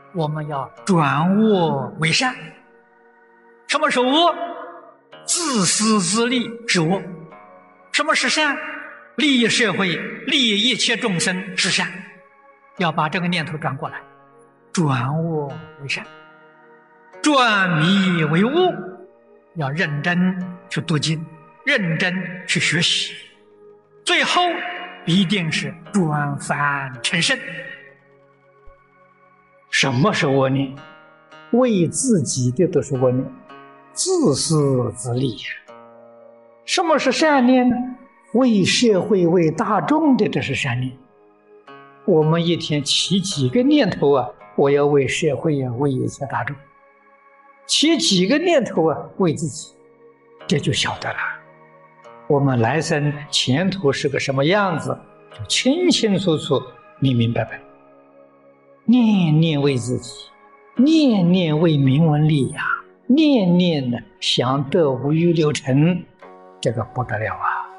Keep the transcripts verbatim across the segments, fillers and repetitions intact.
我们要转恶为善。什么是恶？自私自利是恶。什么是善？利益社会，利益一切众生是善。要把这个念头转过来，转恶为善，转迷为悟。要认真去读经，认真去学习，最后一定是转凡成圣。什么是恶念？为自己的都是恶念，自私自利。什么是善念呢？为社会为大众的，这是善念。我们一天起几个念头啊，我要为社会啊，为一切大众。起几个念头啊，为自己，这就晓得了我们来生前途是个什么样子，就清清楚楚明明白白。念念为自己，念念为名闻利养，念念呢想得五欲六尘，这个不得了啊！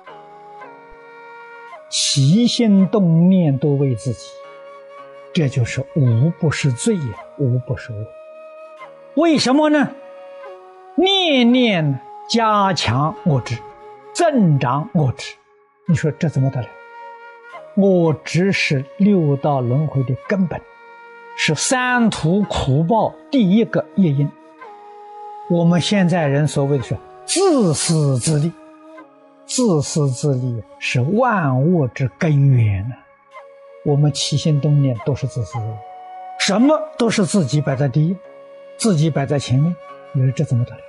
起心动念都为自己，这就是无不是罪呀，无不是恶。为什么呢？念念加强我执，增长我执，你说这怎么得了？我执是六道轮回的根本，是三途苦报第一个业因。我们现在人所谓的是自私自利，自私自利是万恶之根源呢。我们起心动念都是自私自利，什么都是自己摆在第一，自己摆在前面，你说这怎么得了？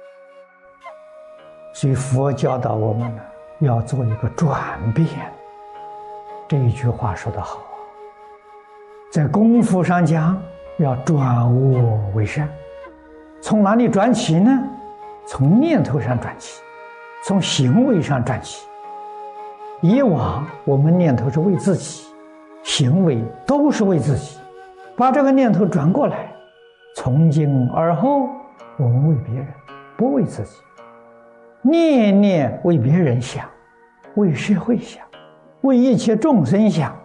所以佛教导我们呢，要做一个转变。这一句话说得好啊，在功夫上讲，要转恶为善。从哪里转起呢？从念头上转起，从行为上转起。以往我们念头是为自己，行为都是为自己，把这个念头转过来，从今而后我们为别人，不为自己，念念为别人想，为社会想，为一切众生想。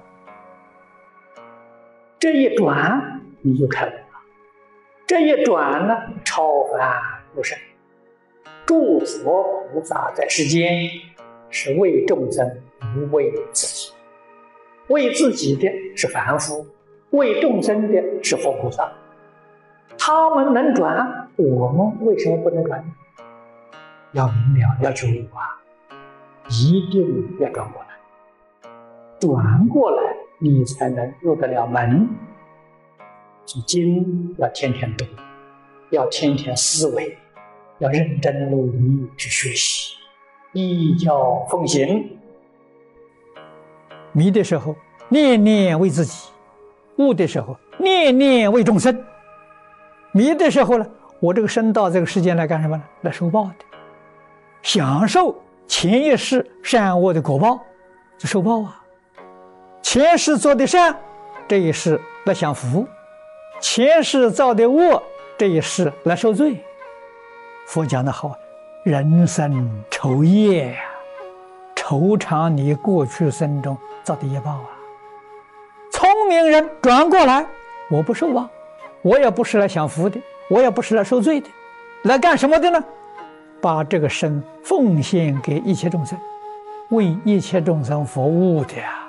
这一转你就开悟了，这一转呢，超凡入圣。诸佛菩萨在世间是为众生，不为自己。为自己的是凡夫，为众生的是佛菩萨。他们能转，我们为什么不能转呢？要明了，要觉悟啊，一定要转过来。转过来，你才能入得了门。所以经要天天读，要天天思维，要认真努力去学习，依教奉行。迷的时候，念念为自己；悟的时候，念念为众生。迷的时候呢，我这个生到这个世间来干什么呢？来受报的，享受前一世善恶的果报，就受报啊。前世做的善，这一世来享福；前世造的恶，这一世来受罪。佛讲得好，人生酬业呀、啊，酬偿你过去生中造的业报啊。聪明人转过来，我不受报，我也不是来享福的，我也不是来受罪的，来干什么的呢？把这个身奉献给一切众生，为一切众生服务的呀。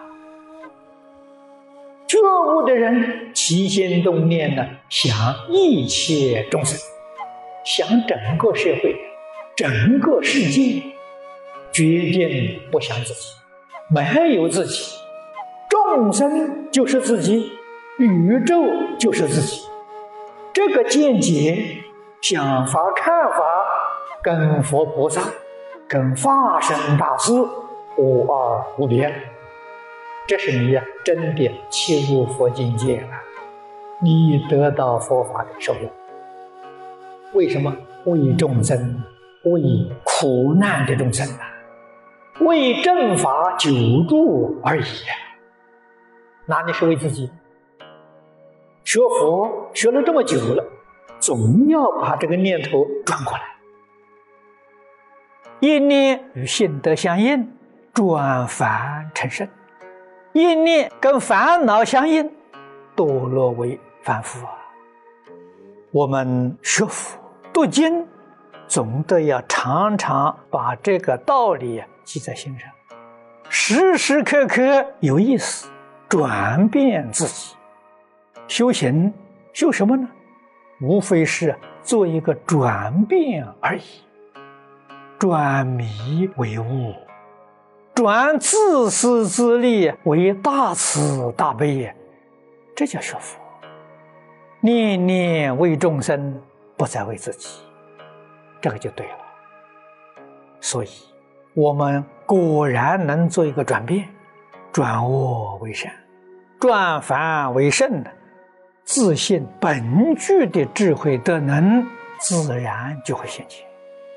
觉悟的人起心动念呢，想一切众生，想整个社会，整个世界，决定不想自己，没有自己，众生就是自己，宇宙就是自己。这个见解、想法、看法跟佛菩萨、跟法身大师无二无别。这是你真的切入佛境界了，你得到佛法的受用。为什么？为众生，为苦难的众生啊，为正法久住而已啊。哪里是为自己？学佛学了这么久了，总要把这个念头转过来。一念与性德相应，转凡成圣；一念跟烦恼相应，堕落为凡夫啊。 我们学佛读经，总得要常常把这个道理记在心上，时时刻刻有意识转变自己。修行修什么呢？无非是做一个转变而已，转迷为悟，转自私自利为大慈大悲，这叫学佛。念念为众生，不再为自己，这个就对了。所以我们果然能做一个转变，转恶为善，转凡为圣，自信本具的智慧德能自然就会现前。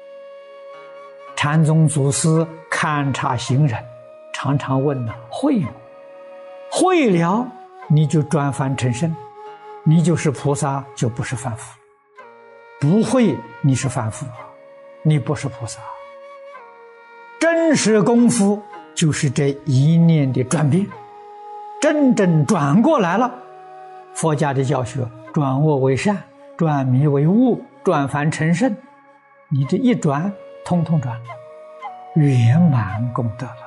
禅宗祖师勘察行人，常常问呢：会吗？会了，你就转凡成圣，你就是菩萨，就不是凡夫；不会，你是凡夫，你不是菩萨。真实功夫就是这一念的转变，真正转过来了。佛家的教学，转恶为善，转迷为悟，转凡成圣，你这一转，通通转了，圆满功德了。